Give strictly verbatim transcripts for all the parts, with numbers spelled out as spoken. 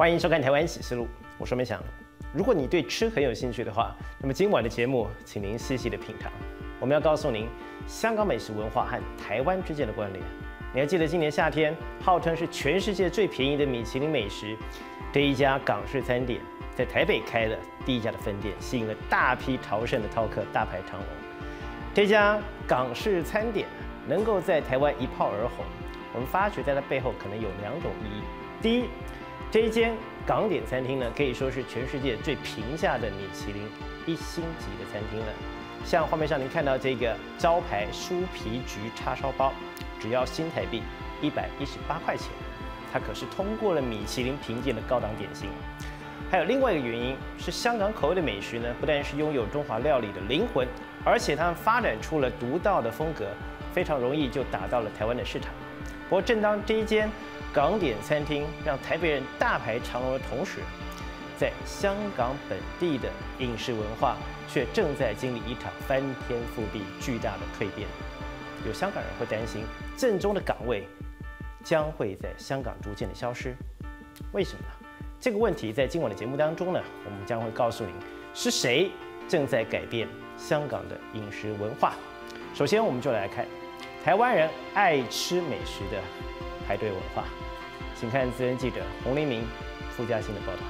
欢迎收看《台湾启示录》，我是梅想。如果你对吃很有兴趣的话，那么今晚的节目，请您细细的品尝。我们要告诉您香港美食文化和台湾之间的关联。你还记得今年夏天，号称是全世界最便宜的米其林美食，这一家港式餐点在台北开了第一家的分店，吸引了大批朝圣的饕客大排长龙。这家港式餐点能够在台湾一炮而红，我们发觉在它背后可能有两种意义。第一，这一间港点餐厅呢，可以说是全世界最平价的米其林一星级的餐厅了。像画面上您看到这个招牌酥皮焗叉烧包，只要新台币一百一十八块钱，它可是通过了米其林评鉴的高档点心。还有另外一个原因是，香港口味的美食呢，不但是拥有中华料理的灵魂，而且他们发展出了独到的风格，非常容易就打到了台湾的市场。不过，正当这一间港点餐厅让台北人大排长龙的同时，在香港本地的饮食文化却正在经历一场翻天覆地巨大的蜕变。有香港人会担心，正宗的港味将会在香港逐渐的消失。为什么呢？这个问题在今晚的节目当中呢，我们将会告诉您是谁正在改变香港的饮食文化。首先，我们就来看台湾人爱吃美食的排队文化。请看资深记者洪黎明、傅嘉欣的报道。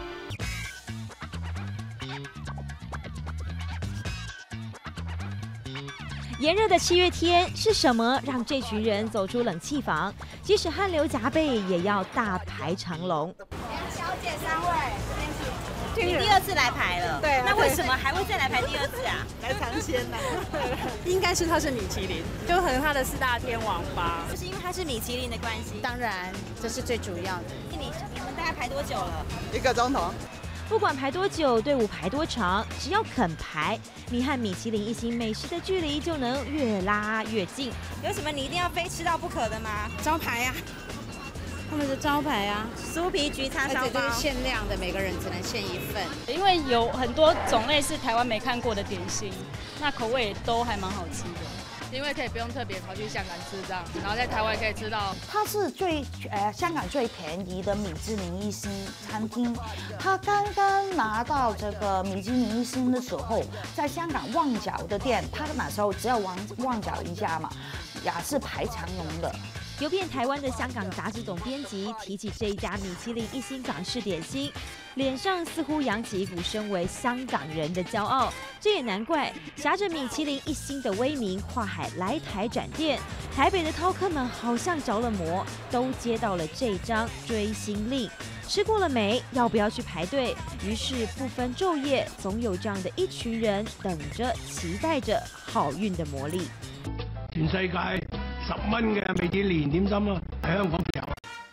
炎热的七月天，是什么让这群人走出冷气房？即使汗流浃背，也要大排长龙。 小姐三位，这边请。 你第二次来排了， 对， 那为什么还会再来排第二次啊？ 来尝鲜呐，应该是它是米其林，就可能它的四大天王吧。 就是因为它是米其林的关系。 当然，这是最主要的。 你你们大概排多久了？ 一个钟头。 不管排多久，队伍排多长，只要肯排，你和米其林一星美食的距离就能越拉越近。 有什么你一定要非吃到不可的吗？ 招牌呀、啊，他们的招牌啊， 酥皮焗叉烧包， 是限量的，每个人只能限一份。 因为有很多种类是台湾没看过的点心，那口味也都还蛮好吃的。因为可以不用特别跑去香港吃这样，然后在台湾可以吃到。 它是最呃香港最便宜的米其林一星餐厅，它刚刚拿到这个米其林一星的时候，在香港旺角的店，它那时候只要旺旺角一家嘛，也是排长龙的。 游遍台湾的香港杂志总编辑提起这一家米其林一星港式点心，脸上似乎扬起一股身为香港人的骄傲。这也难怪，挟着米其林一星的威名，跨海来台展店，台北的饕客们好像着了魔，都接到了这张追星令。吃过了没？要不要去排队？于是不分昼夜，总有这样的一群人等着，期待着好运的魔力。 全世界十蚊嘅米其林點心啊，喺香港有。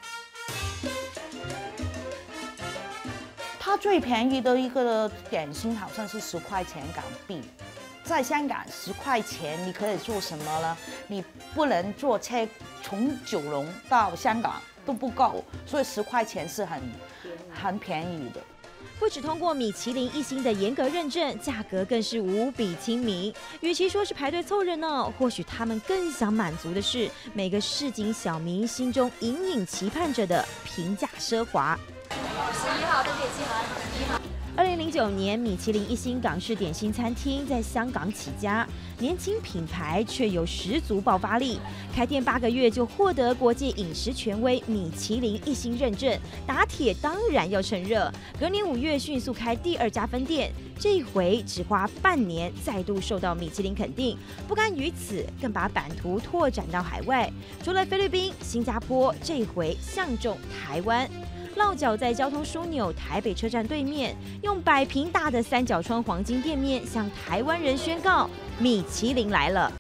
它最便宜的一个点心好像是十块钱港币，在香港十块钱你可以做什么呢？你不能坐车从九龙到香港都不够，所以十块钱是很很便宜的。 不只通过米其林一星的严格认证，价格更是无比亲民。与其说是排队凑热闹，或许他们更想满足的是每个市井小民心中隐隐期盼着的平价奢华。 十一号都可以集合，十一号。 二零零九年，米其林一星港式点心餐厅在香港起家，年轻品牌却有十足爆发力。开店八个月就获得国际饮食权威米其林一星认证，打铁当然要趁热。隔年五月迅速开第二家分店，这一回只花半年，再度受到米其林肯定。不甘于此，更把版图拓展到海外，除了菲律宾、新加坡，这回相中台湾。落脚在交通枢纽台北车站对面，用百平大的三角窗黄金店面向台湾人宣告：米其林来了！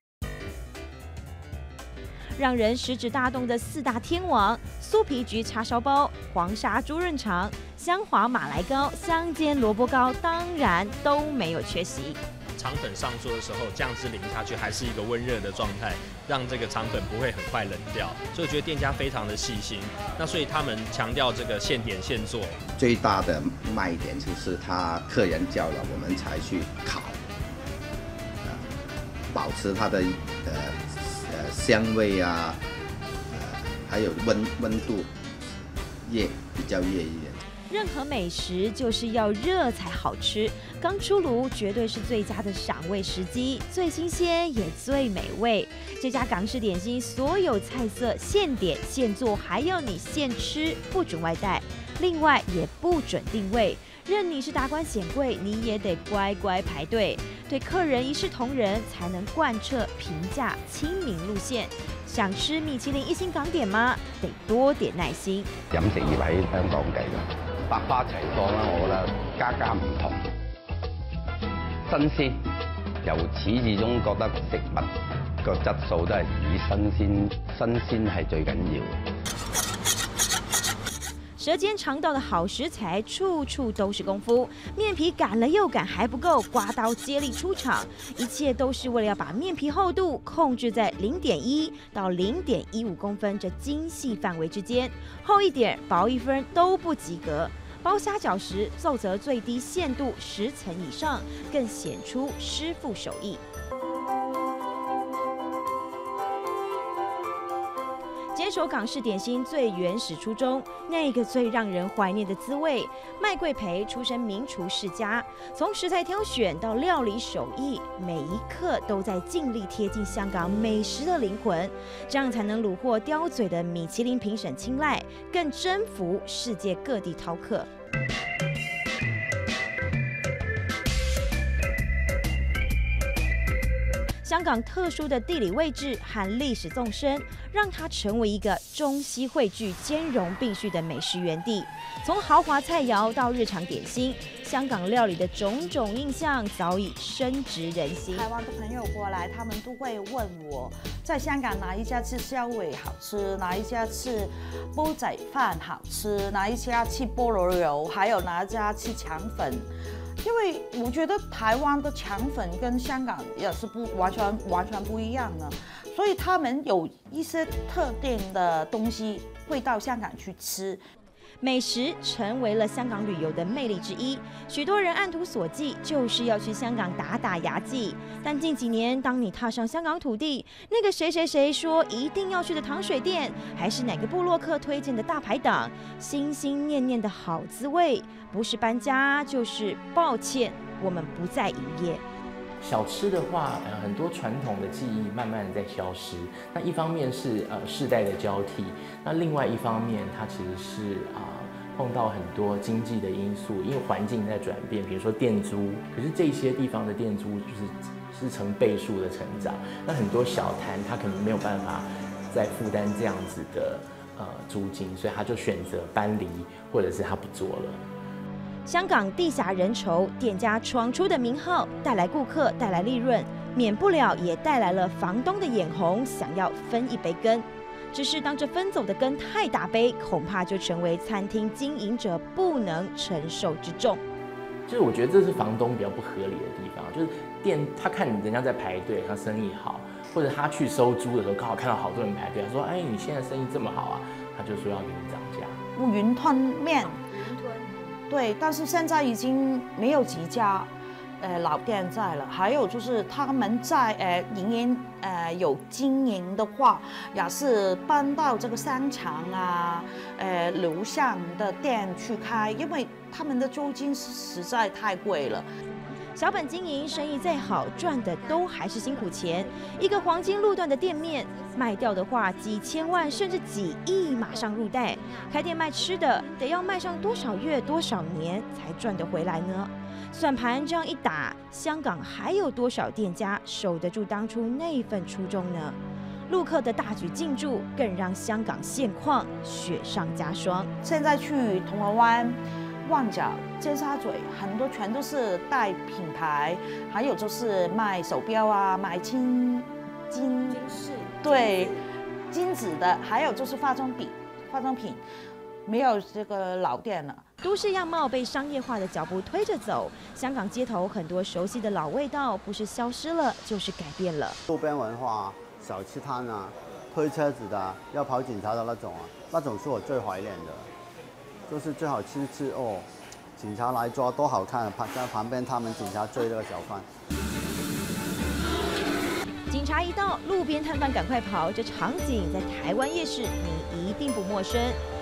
让人食指大动的四大天王——酥皮焗叉烧包、黄沙猪润肠、香滑马来糕、香煎萝卜糕，当然都没有缺席。 肠粉上桌的时候，酱汁淋下去还是一个温热的状态，让这个肠粉不会很快冷掉。所以我觉得店家非常的细心。那所以他们强调这个现点现做。 最大的卖点就是他客人叫了，我们才去烤，呃、保持它的呃呃香味啊，呃还有温温度越比较越一点。 任何美食就是要热才好吃，刚出炉绝对是最佳的赏味时机，最新鲜也最美味。这家港式点心所有菜色现点现做，还要你现吃，不准外带，另外也不准定位。任你是达官显贵，你也得乖乖排队，对客人一视同仁，才能贯彻平价亲民路线。想吃米其林一星港點嗎？得多點耐心。 飲食業喺香港計嘅，百花齊放啦，我覺得家家唔同，新鮮。由始至終覺得食物個質素都係以新鮮，新鮮係最緊要。 舌尖尝到的好食材，处处都是功夫。面皮擀了又擀还不够，刮刀接力出场，一切都是为了要把面皮厚度控制在零点一到零点一五公分这精细范围之间，厚一点、薄一分都不及格。包虾饺时，奏则最低限度十层以上，更显出师傅手艺。坚守港式点心最原始初衷，那个最让人怀念的滋味。麦贵培出身名厨世家，从食材挑选到料理手艺，每一刻都在尽力贴近香港美食的灵魂，这样才能虏获刁嘴的米其林评审青睐，更征服世界各地饕客。香港特殊的地理位置和历史纵深，让它成为一个中西汇聚、兼容并蓄的美食园地。从豪华菜肴到日常点心，香港料理的种种印象早已深植人心。 台湾的朋友过来，他们都会问我，在香港哪一家吃烧味好吃，哪一家吃煲仔饭好吃，哪一家吃菠萝油，还有哪一家吃肠粉。因为我觉得台湾的肠粉跟香港也是不完全完全不一样的，所以他们有一些特定的东西会到香港去吃。 美食成为了香港旅游的魅力之一，许多人按图索骥，就是要去香港打打牙祭。但近几年，当你踏上香港土地，那个谁谁谁说一定要去的糖水店，还是哪个部落客推荐的大排档，心心念念的好滋味，不是搬家，就是抱歉，我们不再营业。 小吃的话，呃，很多传统的技艺慢慢的在消失。那一方面是呃世代的交替，那另外一方面，它其实是啊、呃、碰到很多经济的因素，因为环境在转变，比如说店租，可是这些地方的店租就是是成倍数的成长。那很多小摊它可能没有办法再负担这样子的呃租金，所以他就选择搬离，或者是他不做了。 香港地狭人稠，店家闯出的名号带来顾客，带来利润，免不了也带来了房东的眼红，想要分一杯羹。只是当这分走的羹太大杯，恐怕就成为餐厅经营者不能承受之重。 就是我觉得这是房东比较不合理的地方，就是店他看人家在排队，他生意好，或者他去收租的时候刚好看到好多人排队，他说：“哎，你现在生意这么好啊！”他就说要给你涨价。 云吞面。对，但是现在已经没有几家，呃，老店在了。还有就是他们在呃营营呃有经营的话，也是搬到这个商场啊，呃楼上的店去开，因为他们的租金实在太贵了。 小本经营，生意再好，赚的都还是辛苦钱。一个黄金路段的店面卖掉的话，几千万甚至几亿马上入袋。开店卖吃的，得要卖上多少月、多少年才赚得回来呢？算盘这样一打，香港还有多少店家守得住当初那份初衷呢？陆客的大举进驻，更让香港现况雪上加霜。 现在去铜锣湾、旺角、尖沙咀，很多全都是带品牌，还有就是卖手表啊，卖金金饰，对，金子的，还有就是化妆品，化妆品没有这个老店了。 都市样貌被商业化的脚步推着走，香港街头很多熟悉的老味道，不是消失了，就是改变了。 路边文化、小吃摊啊，推车子的，要跑警察的那种啊，那种是我最怀念的。就是最好吃吃哦，警察来抓多好看，在旁边他们警察追那个小贩。 警察一到，路边摊贩赶快跑，这场景在台湾夜市你一定不陌生。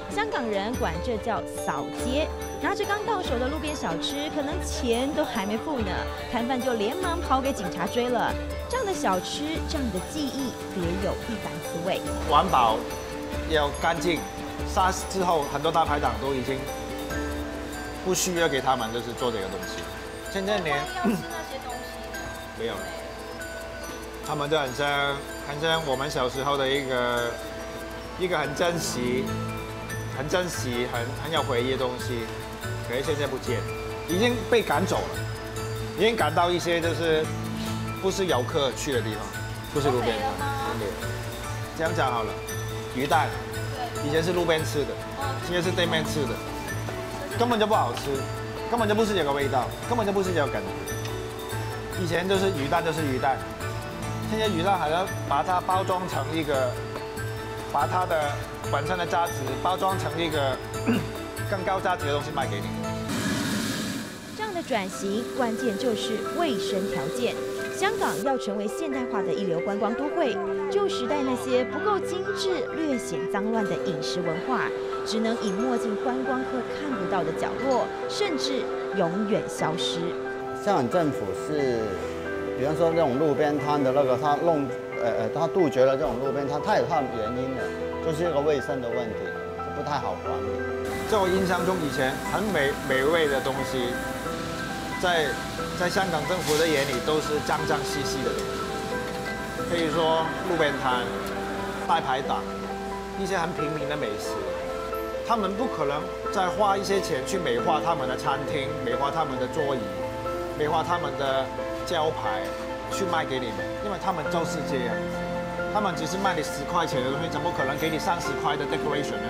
香港人管这叫扫街，拿着刚到手的路边小吃，可能钱都还没付呢，摊贩就连忙跑给警察追了。这样的小吃，这样的记忆，别有一番滋味。 环保要干净，SARS之后很多大排档都已经不需要给他们就是做这个东西，现在连要吃那些东西呢？ 没有了。他们就很像很像我们小时候的一个一个很珍惜、很珍惜、很很有回忆的东西，可是现在不见，已经被赶走了，已经赶到一些就是不是游客去的地方，不是路边摊。这样讲好了，鱼蛋以前是路边吃的，现在是对面吃的，根本就不好吃，根本就不是这个味道，根本就不是这个感觉。以前就是鱼蛋就是鱼蛋。现在鱼蛋还要把它包装成一个，把它的本身的价值包装成一个更高价值的东西卖给你。 这样的转型，关键就是卫生条件。香港要成为现代化的一流观光都会，旧时代那些不够精致、略显脏乱的饮食文化，只能隐没进观光客看不到的角落，甚至永远消失。 香港政府是。比方说这种路边摊的那个，他弄，呃呃，他杜绝了这种路边摊，它有它的原因的，就是一个卫生的问题，不太好管理。 在我印象中，以前很美美味的东西，在在香港政府的眼里都是脏脏兮兮的东西。可以说路边摊、大排档，一些很平民的美食，他们不可能再花一些钱去美化他们的餐厅，美化他们的桌椅，美化他们的招牌去卖给你们，因为他们就是这样，他们只是卖你十块钱的东西，怎么可能给你三十块的 decoration 呢？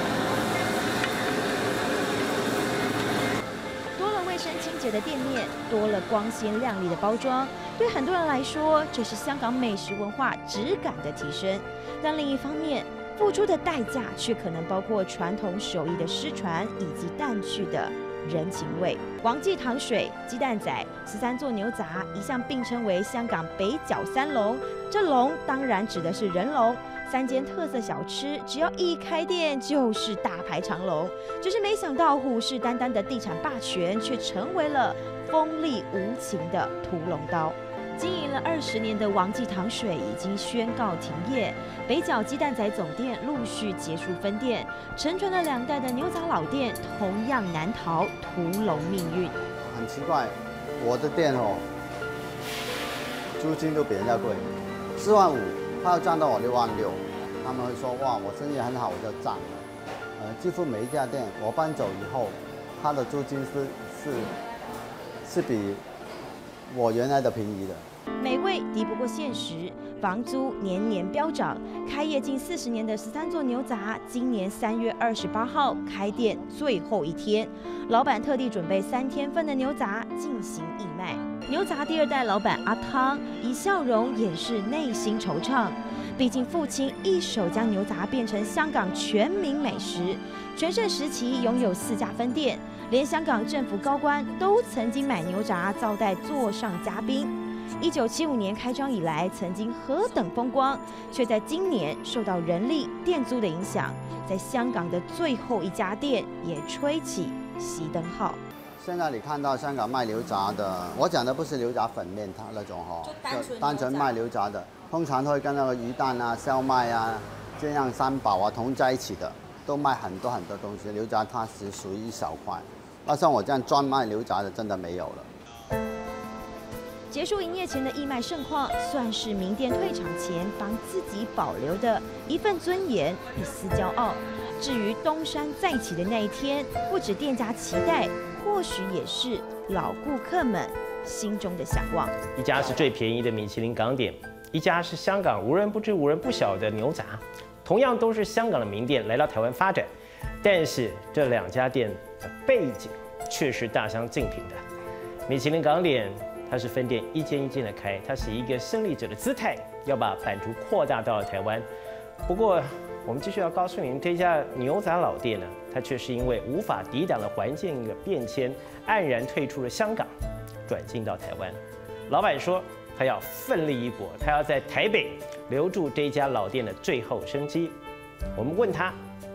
多了卫生清洁的店面，多了光鲜亮丽的包装，对很多人来说，这是香港美食文化质感的提升。但另一方面，付出的代价却可能包括传统手艺的失传，以及淡去的人情味。王记糖水、鸡蛋仔、十三座牛杂一向并称为香港北角三龙，这龙当然指的是人龙。三间特色小吃，只要一开店就是大排长龙。只是没想到虎视眈眈的地产霸权，却成为了锋利无情的屠龙刀。经营了二十年的王记糖水已经宣告停业，北角鸡蛋仔总店陆续结束分店，承传了两代的牛杂老店同样难逃屠龙命运。 很奇怪，我的店哦，租金都比人家贵，四万五，他要赚到我六万六，他们会说哇，我生意很好，我就涨了。呃，几乎每一家店我搬走以后，他的租金是是是比我原来的便宜的。 美味敌不过现实，房租年年飙涨。开业近四十年的十三座牛杂，今年三月二十八号开店最后一天，老板特地准备三天份的牛杂进行义卖。牛杂第二代老板阿汤以笑容掩饰内心惆怅，毕竟父亲一手将牛杂变成香港全民美食。全盛时期拥有四家分店，连香港政府高官都曾经买牛杂招待座上嘉宾。一九七五年开张以来，曾经何等风光，却在今年受到人力、店租的影响，在香港的最后一家店也吹起熄灯号。 现在你看到香港卖牛杂的，我讲的不是牛杂粉面它那种哈，就单纯卖牛杂的，通常会跟那个鱼蛋啊、烧麦啊、这样三宝啊同在一起的，都卖很多很多东西。牛杂它是属于一小块，那像我这样专卖牛杂的，真的没有了。 结束营业前的义卖盛况，算是名店退场前帮自己保留的一份尊严、一丝骄傲。至于东山再起的那一天，不止店家期待，或许也是老顾客们心中的向往。 一家是最便宜的米其林港点，一家是香港无人不知、无人不晓的牛杂，同样都是香港的名店来到台湾发展，但是这两家店的背景却是大相径庭的。米其林港点，它是分店一间一间的开，它是一个胜利者的姿态，要把版图扩大到了台湾。不过，我们继续要告诉您，这家牛杂老店呢，它却是因为无法抵挡了环境的变迁，黯然退出了香港，转进到台湾。老板说，他要奋力一搏，他要在台北留住这家老店的最后生机。我们问他，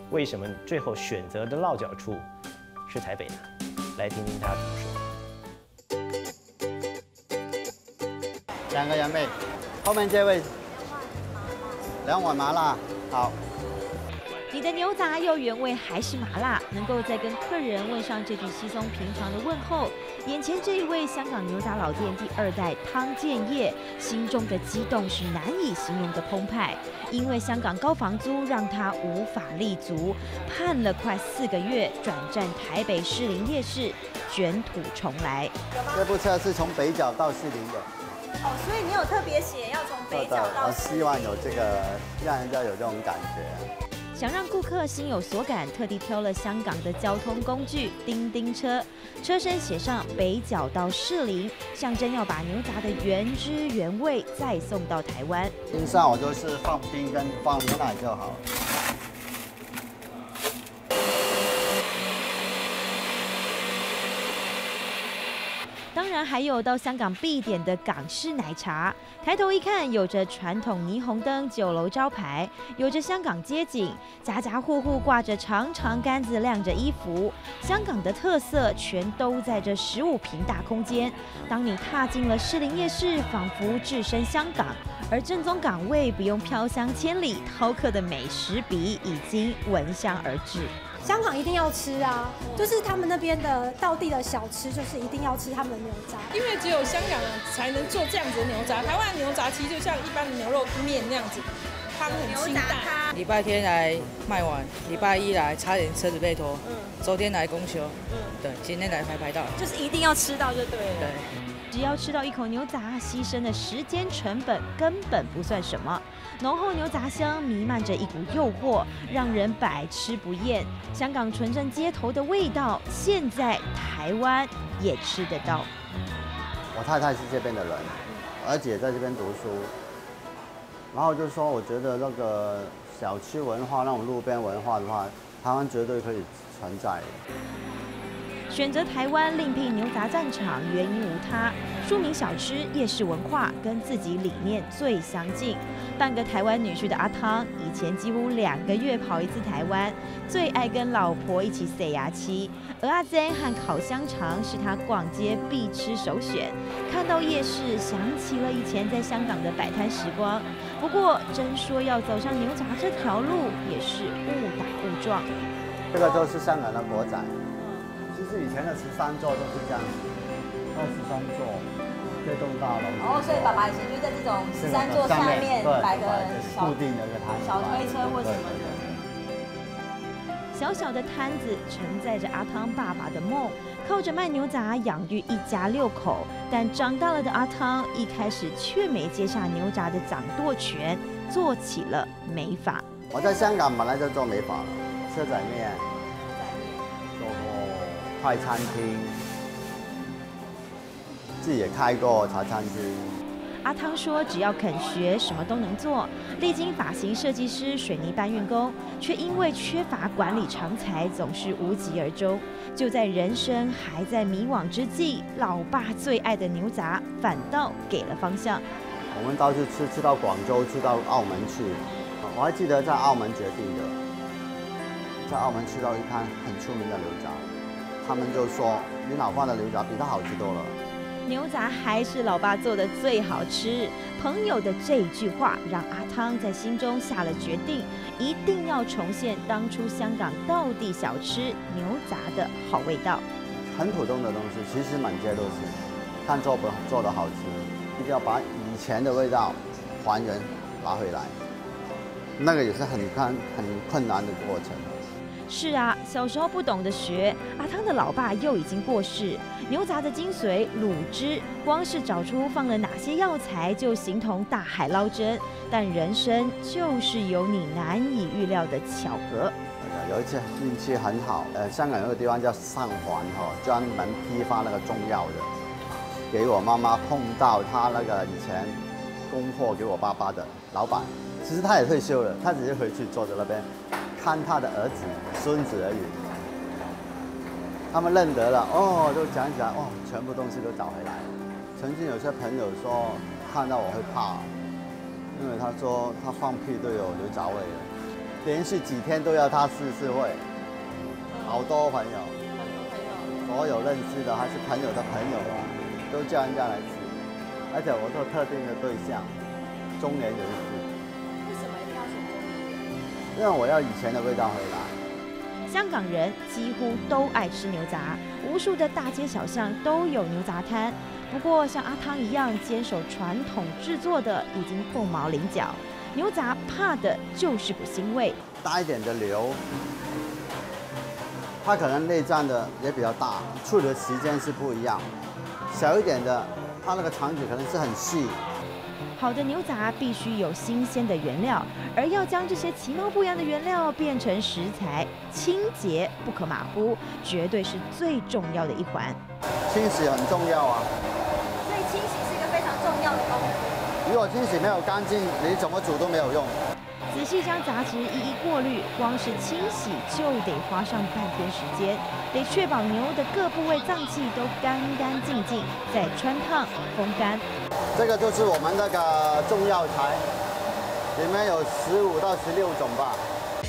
为什么最后选择的落脚处是台北呢？来听听他怎么说。两个人呗，后面这位，两碗麻辣，好。 你的牛杂又原味还是麻辣？能够再跟客人问上这句稀松平常的问候，眼前这一位香港牛杂老店第二代汤建业，心中的激动是难以形容的澎湃。因为香港高房租让他无法立足，盼了快四个月，转战台北士林夜市，卷土重来。 这部车是从北角到士林的。 哦，所以你有特别写要从北角到我希望有这个，让人家有这种感觉。 想让顾客心有所感，特地挑了香港的交通工具叮叮车，车身写上北角到士林，象征要把牛杂的原汁原味再送到台湾。 冰上我就是放冰跟放牛奶就好了。 当然还有到香港必点的港式奶茶，抬头一看，有着传统霓虹灯酒楼招牌，有着香港街景，家家户户挂着长长杆子晾着衣服，香港的特色全都在这十五平大空间。当你踏进了士林夜市，仿佛置身香港，而正宗港味不用飘香千里，饕客的美食笔已经闻香而至。 香港一定要吃啊，就是他们那边的道地的小吃，就是一定要吃他们的牛杂， 因为只有香港才能做这样子的牛杂。台湾的牛杂其实就像一般的牛肉面那样子，汤很清淡。 礼拜天来卖完，礼拜一来差点车子被拖，嗯，昨天来公休，嗯，对，今天来排排到， 就是一定要吃到就对了。 对。 只要吃到一口牛杂，牺牲的时间成本根本不算什么。浓厚牛杂香弥漫着一股诱惑，让人百吃不厌。香港纯正街头的味道，现在台湾也吃得到。 我太太是这边的人，而且在这边读书，然后就说我觉得那个小吃文化、那种路边文化的话，台湾绝对可以存在的。 选择台湾另辟牛杂战场，原因无他，庶民小吃、夜市文化跟自己理念最相近。半个台湾女婿的阿汤，以前几乎两个月跑一次台湾，最爱跟老婆一起塞牙期。蚵仔煎和烤香肠是他逛街必吃首选。看到夜市，想起了以前在香港的摆摊时光。不过，真说要走上牛杂这条路，也是误打误撞。 这个就是香港的国仔。其实以前的十三座都是这样子，二十三座这栋大楼。 哦，所以爸爸以前就在这种十三座下面摆个小固定的一个摊， 小推车或什么的。 小小的摊子承载着阿汤爸爸的梦，靠着卖牛杂养育一家六口。但长大了的阿汤一开始却没接下牛杂的掌舵权，做起了美发。 我在香港本来就做美发了，车仔面。快餐厅，自己也开过茶餐厅。 阿汤说，只要肯学，什么都能做。历经发型设计师、水泥搬运工，却因为缺乏管理长才，总是无疾而终。就在人生还在迷惘之际，老爸最爱的牛杂反倒给了方向。 我们到处吃，吃到广州，吃到澳门去。我还记得在澳门决定的，在澳门吃到一摊很出名的牛杂。他们就说：“你老爸的牛杂比他好吃多了。” 牛杂还是老爸做的最好吃。朋友的这一句话让阿汤在心中下了决定，一定要重现当初香港道地小吃牛杂的好味道。 很普通的东西，其实满街都是，看做不做的好吃，一定要把以前的味道还原拿回来，那个也是很看很困难的过程。 是啊，小时候不懂得学，阿汤的老爸又已经过世。牛杂的精髓卤汁，光是找出放了哪些药材，就形同大海捞针。但人生就是有你难以预料的巧合。 有一次运气很好，呃，香港有个地方叫上环哈，专门批发那个中药的，给我妈妈碰到他那个以前供货给我爸爸的老板，其实他也退休了，他只是回去坐在那边。看他的儿子、孙子而已，他们认得了哦，就讲起来哦，全部东西都找回来了。曾经有些朋友说看到我会怕，因为他说他放屁都有牛杂味的。 连续几天都要他试试会，好多朋友，所有认识的还是朋友的朋友啊，都叫人家来吃，而且我做特定的对象，中年人士。 为什么一定要选中年人？ 因为我要以前的味道回来。 香港人几乎都爱吃牛杂，无数的大街小巷都有牛杂摊。不过像阿汤一样坚守传统制作的，已经凤毛麟角。牛杂怕的就是股腥味。 大一点的牛，它可能内脏的也比较大，处理的时间是不一样。小一点的，它那个肠子可能是很细。 好的牛杂必须有新鲜的原料，而要将这些其貌不扬的原料变成食材，清洁不可马虎，绝对是最重要的一环。 清洗很重要啊， 所以清洗是一个非常重要的功夫。 如果清洗没有干净，你怎么煮都没有用。 仔细将杂质一一过滤，光是清洗就得花上半天时间，得确保牛的各部位脏器都干干净净，再穿烫风干。 这个就是我们那个中药材，里面有十五到十六种吧。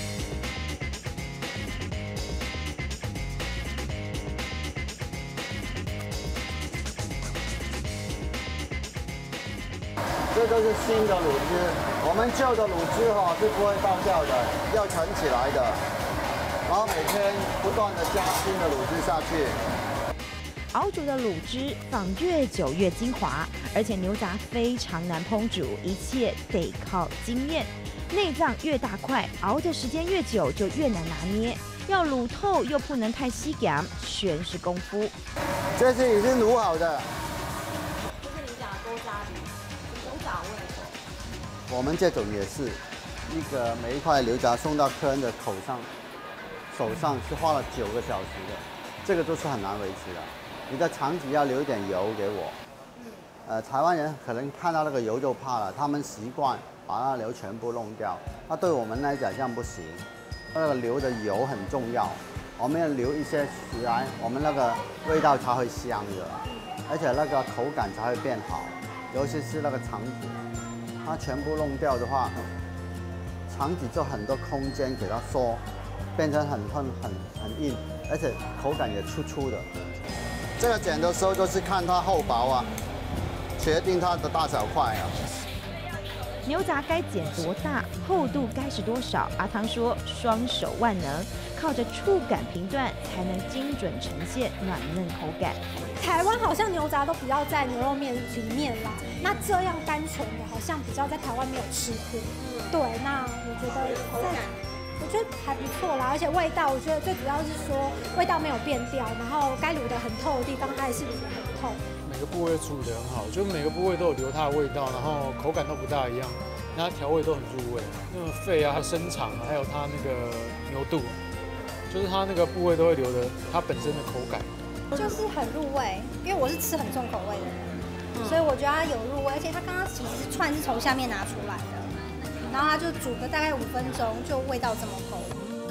这都是新的卤汁，我们旧的卤汁哈是不会倒掉的，要盛起来的，然后每天不断的加新的卤汁下去。 熬煮的卤汁放越久越精华，而且牛杂非常难烹煮，一切得靠经验。内脏越大块，熬的时间越久就越难拿捏，要卤透又不能太稀干，全是功夫。 这是已经卤好的。 就是你讲的勾渣鱼，牛杂味。 我们这种也是，一个每一块牛杂送到客人的口上、手上是花了九个小时的，这个都是很难维持的。你的肠子要留一点油给我。呃，台湾人可能看到那个油就怕了，他们习惯把那个油全部弄掉。那对我们来讲这样不行，那个留的油很重要，我们要留一些起来，我们那个味道才会香的，而且那个口感才会变好，尤其是那个肠子，它全部弄掉的话，肠子就很多空间给它缩，变成很很很很硬，而且口感也粗粗的。这个剪的时候就是看它厚薄啊，决定它的大小块啊。 牛杂该剪多大，厚度该是多少？阿汤说，双手万能，靠着触感评断，才能精准呈现软嫩口感。 台湾好像牛杂都比较在牛肉面里面啦，那这样单纯的好像比较在台湾没有吃过。对，那我觉得在。我觉得还不错啦，而且味道，我觉得最主要是说味道没有变掉，然后该卤得很透的地方，它也是卤得很透。 每个部位处理得很好，就每个部位都有留它的味道，然后口感都不大一样，那它调味都很入味。那个肺啊、身长，还有它那个牛肚，就是它那个部位都会留的它本身的口感。 就是很入味，因为我是吃很重口味的人，嗯、所以我觉得它有入味，而且它刚刚其实串是从下面拿出来的。然后它就煮个大概五分钟，就味道这么够。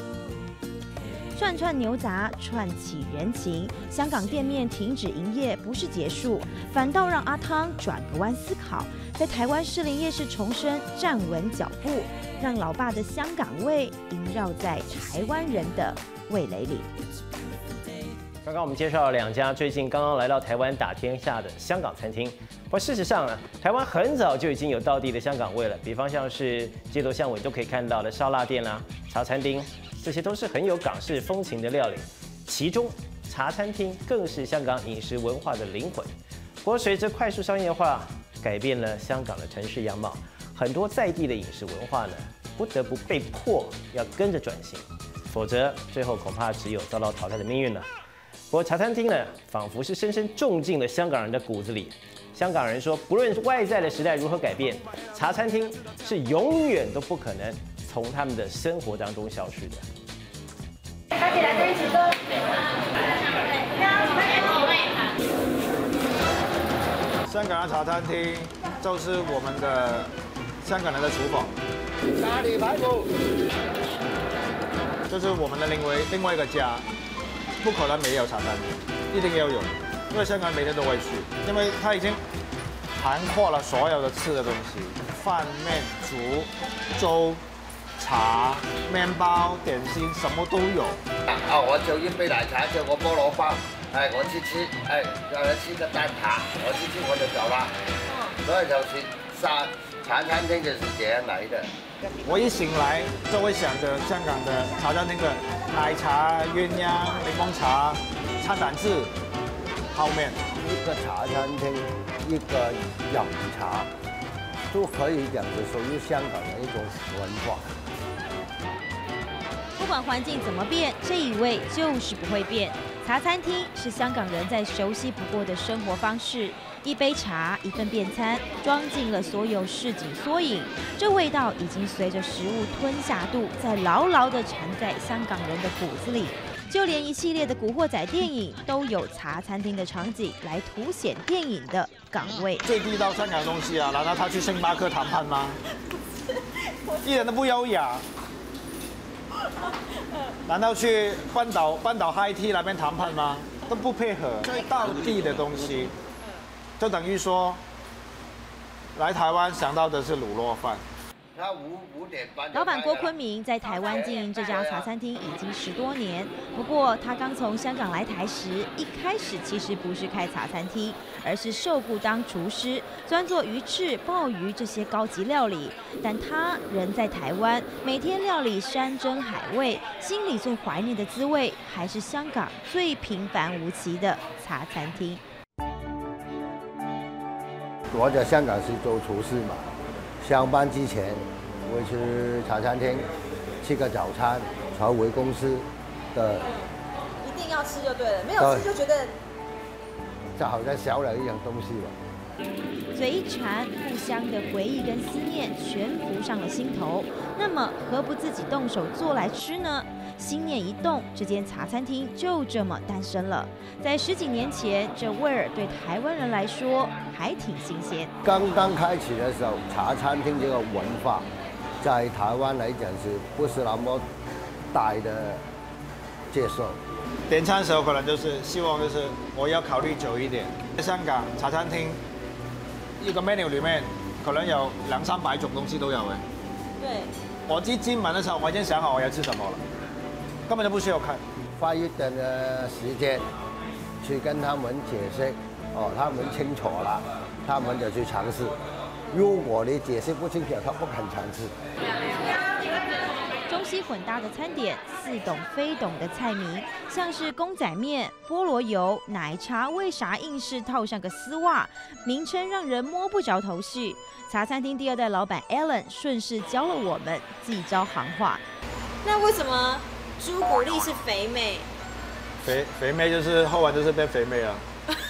串串牛杂串起人情，香港店面停止营业不是结束，反倒让阿汤转个弯思考，在台湾士林夜市重生，站稳脚步，让老爸的香港味萦绕在台湾人的味蕾里。 刚刚我们介绍了两家最近刚刚来到台湾打天下的香港餐厅，不过事实上呢，台湾很早就已经有道地的香港味了，比方像是街头巷尾都可以看到的烧腊店啦、茶餐厅，这些都是很有港式风情的料理。其中茶餐厅更是香港饮食文化的灵魂。不过随着快速商业化，改变了香港的城市样貌，很多在地的饮食文化呢，不得不被迫要跟着转型，否则最后恐怕只有遭到淘汰的命运了。不过茶餐厅呢，仿佛是深深种进了香港人的骨子里。香港人说，不论外在的时代如何改变，茶餐厅是永远都不可能从他们的生活当中消失的。 大姐来这一起喝。 香港的茶餐厅就是我们的香港人的厨房。咖喱排骨，就是我们的另外另外一个家。不可能没有茶餐厅，一定要有，因为香港每天都会去，因为它已经涵括了所有的吃的东西，饭、面、煮、粥， 茶、面包、點心，什麼都有。 啊，我就一杯奶茶，就個菠蘿包，哎，我去吃，哎，要來吃個蛋撻，我去吃我就走啦。所以就是茶茶餐廳就是這樣來的。 我一醒來就會想着香港的茶餐廳的奶茶、鴛鴦、檸檬茶、餐蛋治、泡面。 一個茶餐廳，一個飲茶，都可以講是屬於香港的一種文化。 不管環境怎麼變，這一味就是不會變。茶餐廳是香港人再熟悉不過的生活方式。一杯茶，一份便餐，裝進了所有市井縮影，這味道已經隨着食物吞下肚，再牢牢地纏在香港人的骨子裡。就連一系列的古惑仔電影都有茶餐廳的場景來凸顯電影的港味。 最地道香港的東西啊，難道他去星巴克談判嗎？一點都不優雅。難道去半島半島 High Tea 那邊談判嗎？都不配合。最道地的東西。就等於說，來台灣想到的是滷肉飯。 老闆郭坤明在台灣經營這家茶餐廳已經十多年。不過，他剛從香港來台時，一開始其實不是開茶餐廳，而是受僱當廚師，專做魚翅、鮑魚這些高級料理。但他人在台灣，每天料理山珍海味，心裡最懷念的滋味，還是香港最平凡無奇的茶餐廳。 我在香港是做廚師嘛，上班之前會去茶餐廳吃個早餐，才回公司的。 一定要吃就對了，沒有吃就覺得就好像少了一樣東西吧。 嘴一饞，故鄉的回憶跟思念全浮上了心頭。那麼何不自己動手做來吃呢？心念一動，這間茶餐廳就這麼誕生了。在十幾年前，這味兒對台灣人來說還挺新鮮。 剛剛開始的時候，茶餐廳這個文化在台灣來講是不是那麼大的接受？ 點餐的時候可能就是希望就是我要考慮久一點。在香港茶餐廳一個 menu 裡面可能有兩三百種東西都有嘅。 對。 我一進門的時候，我已經想好我要吃什麼了。根本就不需要看， 花一點的時間去跟他們解釋，哦，他們清楚了，他們就去嘗試。如果你解釋不清楚，他不肯嘗試。 中西混搭的餐點，似懂非懂的菜名，像是公仔麵、菠蘿油、奶茶，為啥硬是套上個絲襪？名稱讓人摸不着頭緒。茶餐廳第二代老闆 Alan 順勢教了我們幾招行話。 那為什麼朱古力是肥妹？ 肥肥妹就是後來就是變肥妹了，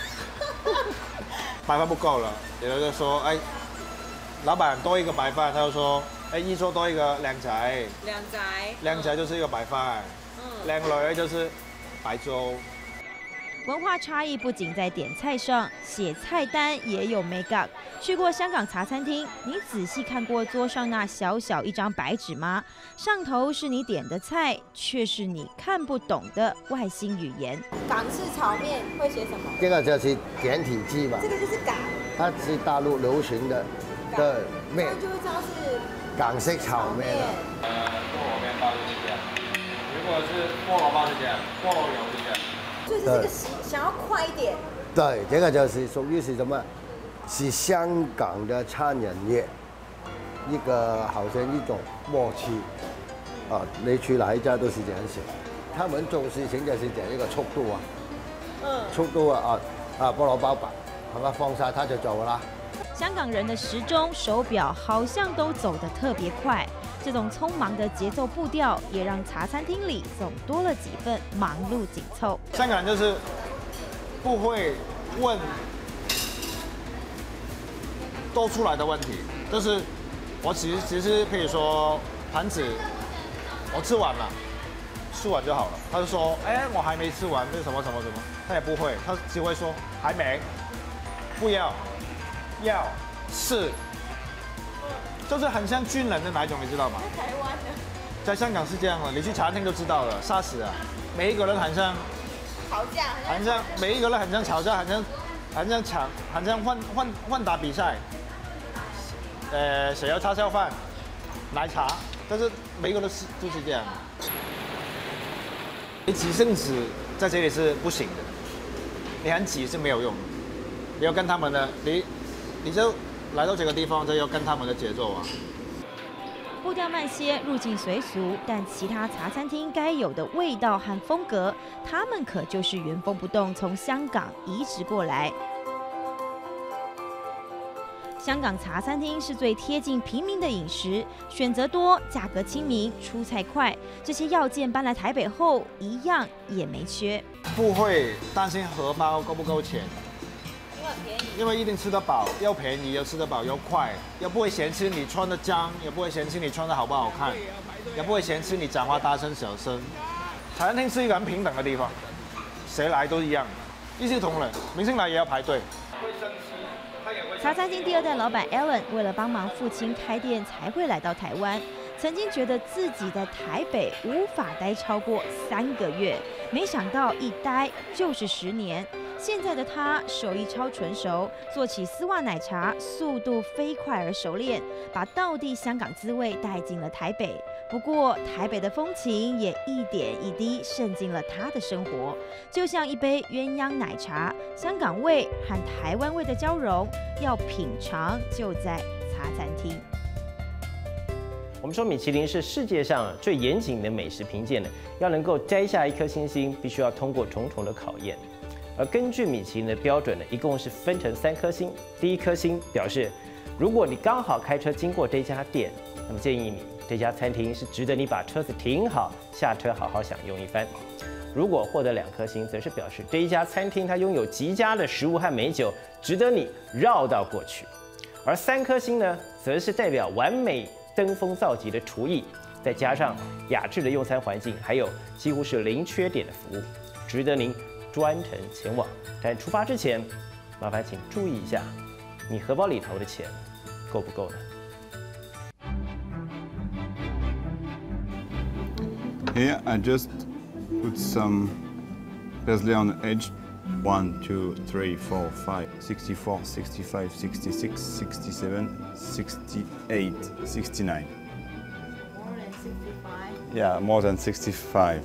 白飯不夠了，有人就說，哎，老闆多一個白飯，他就說，哎，一桌多一個靚仔。 靚仔。 靚仔就是一個白飯，靚女就是白粥。 文化差異不僅在點菜上，寫菜單也有 make up。去過香港茶餐廳，你仔細看過桌上那小小一張白紙嗎？上頭是你點的菜，卻是你看不懂的外星語言。 港式炒麵會寫什麼？ 這個就是簡體字嘛。 這個就是港。它是大陸流行的的麵。 那就會知道是港式炒麵。 呃，菠蘿麵包就是這樣。如果是菠蘿包是這樣，菠蘿油是這樣。 就是這個想要快一點。 對，這個就是屬於是什麼？是香港的餐飲業一個好像一種默契。啊，你去哪一家都是這樣寫。他們做事情就是講一個速度啊。嗯。速度啊啊啊！菠蘿包吧，係咪放晒他就做啦？ 香港人的時鐘、手錶好像都走得特別快。這種匆忙的節奏步調，也讓茶餐廳裡總多了幾分忙碌緊湊。 香港人就是不會問多出來的問題，就是我其實其實譬如說盤子我吃完了，吃完就好了。他就說，哎，我還沒吃完，這什麼什麼什麼，他也不會，他只會說還沒，不要，要，是。就是很像軍人的那一種，你知道嗎？在台灣的，在香港是這樣的，你去茶餐廳就知道了。殺死啊，每一個人很像吵架， 很像每一個人很像吵架，很像很像搶，很像混混混打比賽。呃，誰要叉燒飯、奶茶、 但是每一个都是就是这样。你挤圣子在这里是不行的，你很挤是没有用的，你要跟他们的，你你就来到这个地方就要跟他们的节奏啊。 步调慢些，入境随俗，但其他茶餐厅该有的味道和风格，他们可就是原封不动从香港移植过来。香港茶餐厅是最贴近平民的饮食，选择多，价格亲民，出菜快，这些要件搬来台北后，一样也没缺。 不会担心荷包够不够钱， 因为便宜， 因为一定吃得饱，又便宜又吃得饱又快，又不会嫌弃你穿的脏，也不会嫌弃你穿的好不好看，也不会嫌弃你讲话大声小声。茶餐厅是一个很平等的地方，谁来都一样，一视同仁，明星来也要排队。 茶餐厅第二代老板 Alan 为了帮忙父亲开店，才会来到台湾。曾经觉得自己在台北无法待超过三个月，没想到一待就是十年。现在的他手艺超纯熟，做起丝袜奶茶速度飞快而熟练，把道地香港滋味带进了台北。不过台北的风情也一点一滴渗进了他的生活，就像一杯鸳鸯奶茶，香港味和台湾味的交融，要品尝就在茶餐厅。 我们说米其林是世界上最严谨的美食评鉴的，要能够摘下一颗星星，必须要通过重重的考验。而根据米其林的标准呢，一共是分成三颗星。第一颗星表示，如果你刚好开车经过这家店，那么建议你这家餐厅是值得你把车子停好，下车好好享用一番。如果获得两颗星，则是表示这一家餐厅它拥有极佳的食物和美酒，值得你绕道过去。而三颗星呢，则是代表完美登峰造极的厨艺，再加上雅致的用餐环境，还有几乎是零缺点的服务，值得您专程前往。但出发之前，麻烦请注意一下，你荷包里头的钱够不够呢？ Here I just put some parsley on the edge. one, two, three, four, five, sixty-four, sixty-five, sixty-six, sixty-seven, sixty-eight, sixty-nine. More than sixty-five? Yeah, more than sixty-five.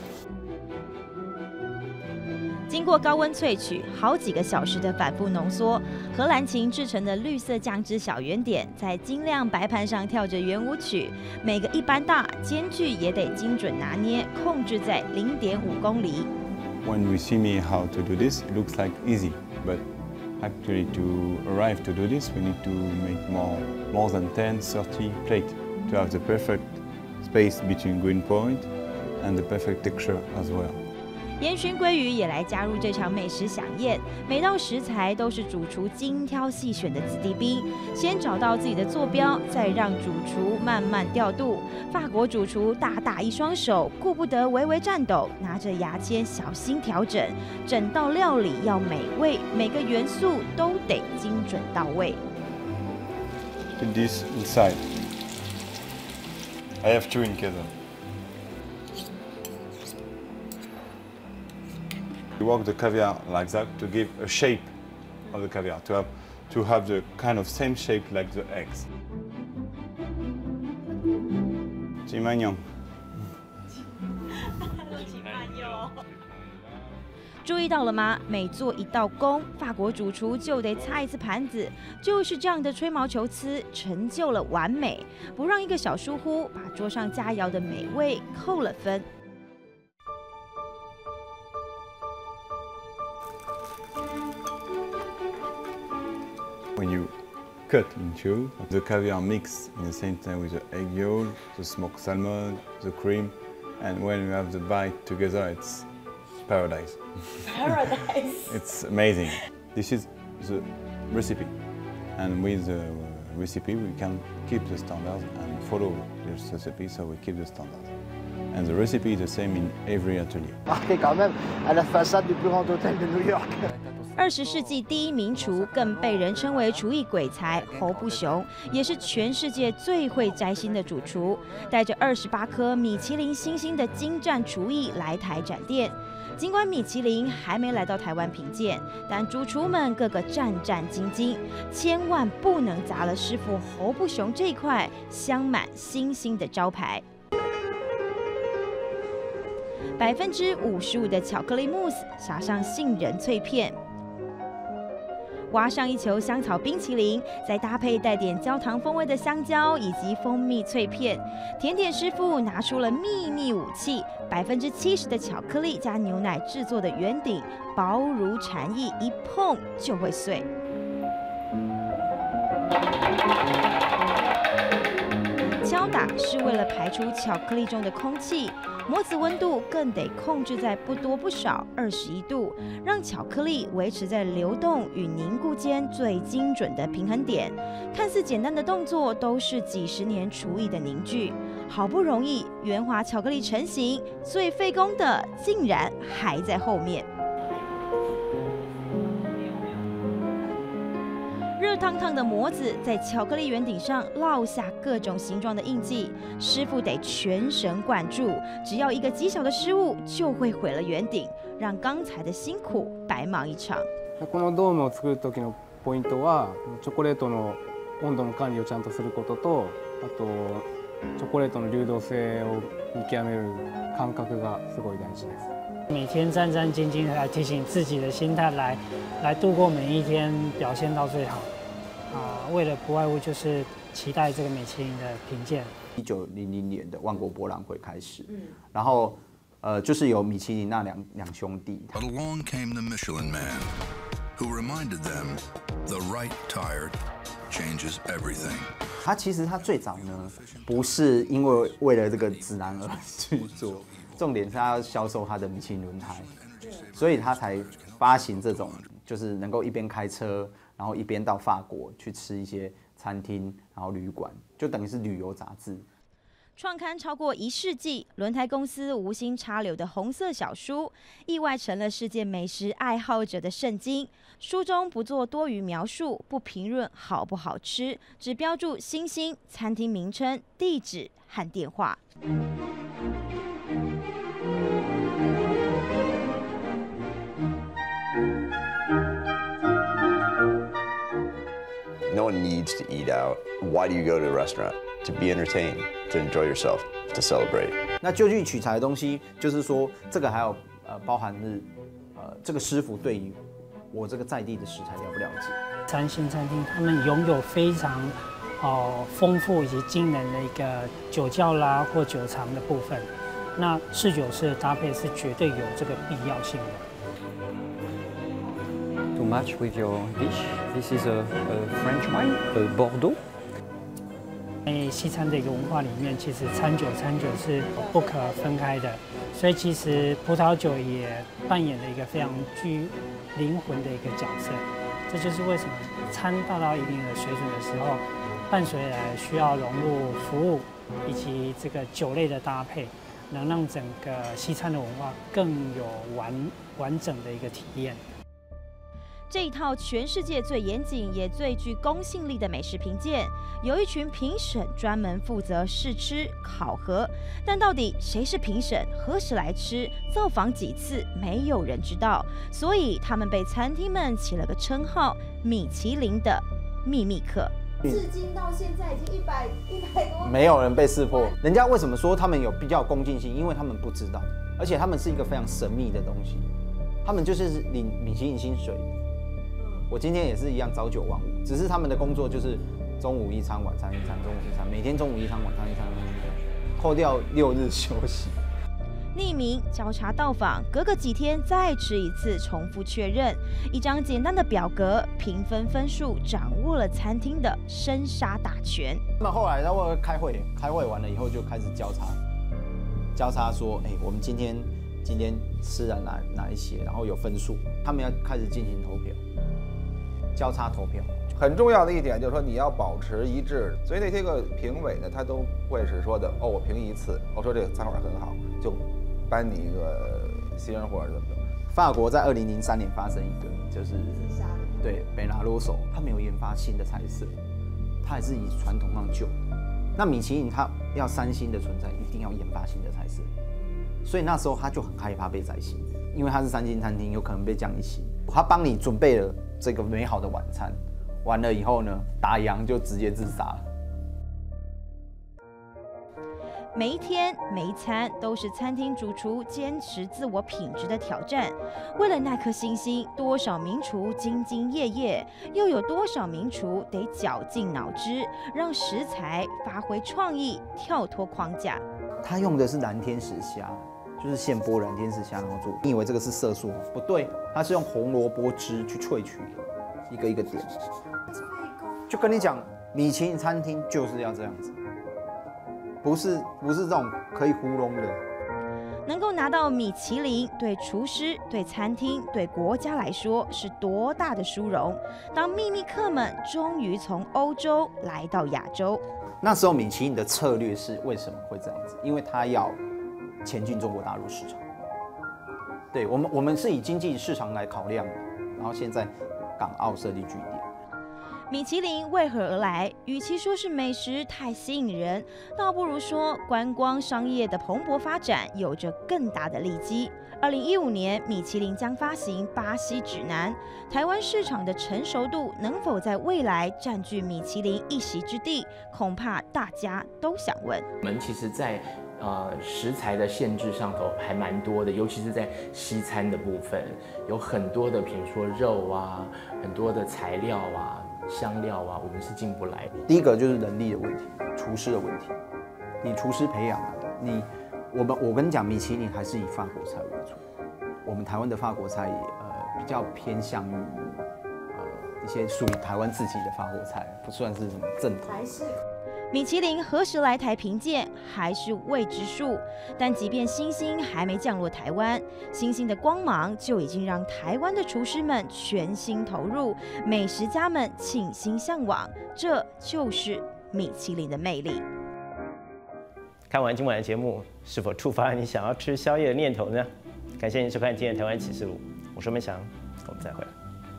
经过高温萃取，好几个小时的反复浓缩，荷兰芹制成的绿色酱汁小圆点，在精亮白盘上跳着圆舞曲，每个一般大，间距也得精准拿捏，控制在零点五公里。 When we see me how to do this, it looks like easy, but actually to arrive to do this, we need to make more, more than ten, thirty plates to have the perfect space between green point and the perfect texture as well. 烟熏鲑鱼也来加入这场美食飨宴，每道食材都是主厨精挑细选的子弟兵，先找到自己的坐标，再让主厨慢慢调度。法国主厨大大一双手，顾不得微微颤抖，拿着牙签小心调整，整道料理要美味，每个元素都得精准到位。 Put this inside. I have two in kettle. We work the caviar like that to give a shape of the caviar, to have, to have the kind of same shape like the eggs. C'est mignon. 注意到了吗？每做一道工，法国主厨就得擦一次盘子，就是这样的吹毛求疵，成就了完美，不让一个小疏忽，把桌上佳肴的美味扣了分。 When you cut in two, the caviar mix in the same time with the egg yolk, the smoked salmon, the cream, and when you have the bite together, it's paradise. Paradise. It's amazing. This is the recipe, and with the recipe we can keep the standards and follow this recipe, so we keep the standards. And the recipe is the same in every atelier. Marqué quand même à la façade du plus grand hôtel de New York. 二十世纪第一名厨，更被人称为厨艺鬼才侯不雄，也是全世界最会摘星的主厨，带着二十八颗米其林星星的精湛厨艺来台展店。尽管米其林还没来到台湾评鉴，但主厨们个个战战兢兢，千万不能砸了师傅侯不雄这块镶满星星的招牌。 百分之五十五的巧克力慕斯，撒上杏仁脆片。挖上一球香草冰淇淋，再搭配带点焦糖风味的香蕉以及蜂蜜脆片。甜点师傅拿出了秘密武器，百分之七十的巧克力加牛奶制作的圆顶，薄如蝉翼，一碰就会碎。敲打是为了排出巧克力中的空气，模子温度更得控制在不多不少二十一度，让巧克力维持在流动与凝固间最精准的平衡点。看似简单的动作，都是几十年厨艺的凝聚。好不容易圆滑巧克力成型，最费工的竟然还在后面。热烫烫的模子在巧克力圆顶上烙下各种形状的印记，师傅得全神贯注，只要一个极小的失误就会毁了圆顶，让刚才的辛苦白忙一场。 このドームを作る時のポイントはチョコレートの温度の管理をちゃんとすることと、あとチョコレートの流動性を見極める感覚がすごい大事です。 每天战战兢兢地来提醒自己的心态来，来度过每一天，表现到最好。啊，为了不外乎就是期待这个米其林的评鉴。 一九零零年的万国博览会开始，嗯，然后呃，就是有米其林那两两兄弟。 But along came the Michelin Man, who reminded them the right tire changes everything. 他其实他最早呢，不是因为为了这个指南而去做，重点是他要销售他的米其林轮胎，所以他才发行这种，就是能够一边开车。然后一边到法国去吃一些餐厅，然后旅馆，就等于是旅游杂志。 创刊超过一世纪，轮胎公司无心插柳的红色小书，意外成了世界美食爱好者的圣经。书中不做多余描述，不评论好不好吃，只标注星星、餐厅名称、地址和电话。 No one needs to eat out. Why do you go to a restaurant? To be entertained, to enjoy yourself, to celebrate. 那就近取材的东西，就是说这个还有呃包含是呃这个师傅对于我这个在地的食材了不了解。 三星餐厅他们拥有非常哦丰富以及惊人的一个酒窖啦或酒藏的部分，那侍酒师的搭配是绝对有这个必要性的。 To match with your dish, this is a, a French wine, a Bordeaux. 在西餐的一个文化里面，其实餐酒餐酒是不可分开的，所以其实葡萄酒也扮演了一个非常具灵魂的一个角色。这就是为什么餐到到一定的水准的时候，伴随来需要融入服务以及这个酒类的搭配，能让整个西餐的文化更有完完整的一个体验。 这一套全世界最严谨也最具公信力的美食评鉴，有一群评审专门负责试吃考核，但到底谁是评审，何时来吃，造访几次，没有人知道，所以他们被餐厅们起了个称号——米其林的秘密客。 至今到现在已经一百一百多， 没有人被识破。人家为什么说他们有比较恭敬性？因为他们不知道，而且他们是一个非常神秘的东西，他们就是领米其林薪水。我今天也是一样朝九晚五，只是他们的工作就是中午一餐、晚餐一餐、中午一餐，每天中午一餐、晚餐一餐，扣掉六日休息。 匿名交叉到访，隔个几天再吃一次，重复确认。一张简单的表格，评分分数掌握了餐厅的生杀大权。 他们后来在开会，开会完了以后就开始交叉，交叉说：“哎、欸，我们今天今天吃了哪哪一些，然后有分数，他们要开始进行投票。”交叉投票很重要的一点就是说你要保持一致，所以那些个评委呢，他都会是说的哦，我评一次，我说这个餐馆很好，就颁你一个新人或者怎么着。 法国在二零零三年发生一个就是对贝拉罗索，他没有研发新的菜色，他还是以传统上旧。那米其林他要三星的存在，一定要研发新的菜色，所以那时候他就很害怕被摘星，因为他是三星餐厅，有可能被降一星。他帮你准备了这个美好的晚餐，完了以后呢，打烊就直接自杀了。 每一天每一餐都是餐厅主厨坚持自我品质的挑战。为了那颗星星，多少名厨兢兢业业，又有多少名厨得绞尽脑汁，让食材发挥创意，跳脱框架。 他用的是蓝天使虾，就是现剥蓝天使虾然后做。你以为这个是色素？不对，它是用红萝卜汁去萃取的，一个一个点。就跟你讲，米其林餐厅就是要这样子。不是不是这种可以糊弄的。 能够拿到米其林，对厨师、对餐厅、对国家来说是多大的殊荣！当秘密客们终于从欧洲来到亚洲， 那时候米其林的策略是为什么会这样子？因为他要前进中国大陆市场。对我们，我们是以经济市场来考量的，然后现在港澳设立据点。 米其林为何而来？与其说是美食太吸引人，倒不如说观光商业的蓬勃发展有着更大的利基。二零一五年，米其林将发行巴西指南，台湾市场的成熟度能否在未来占据米其林一席之地，恐怕大家都想问。 我们其实在呃食材的限制上头还蛮多的，尤其是在西餐的部分，有很多的，比如说肉啊，很多的材料啊。香料啊，我们是进不来。 第一个就是人力的问题，厨师的问题。你厨师培养啊，你我们我跟你讲，米其林还是以法国菜为主。我们台湾的法国菜呃比较偏向于呃一些属于台湾自己的法国菜，不算是什么正统。 米其林何时来台评鉴还是未知数，但即便星星还没降落台湾，星星的光芒就已经让台湾的厨师们全心投入，美食家们倾心向往，这就是米其林的魅力。 看完今晚的节目，是否触发你想要吃宵夜的念头呢？感谢您收看今天的台湾启示录，我是文祥，我们再会。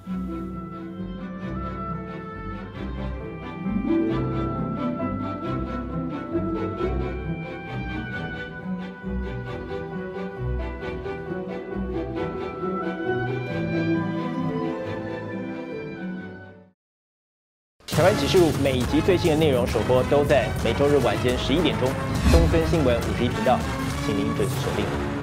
台湾启示录每一集最新的内容首播都在每周日晚间十一点钟，东森新闻五 G 频道，请您准时锁定。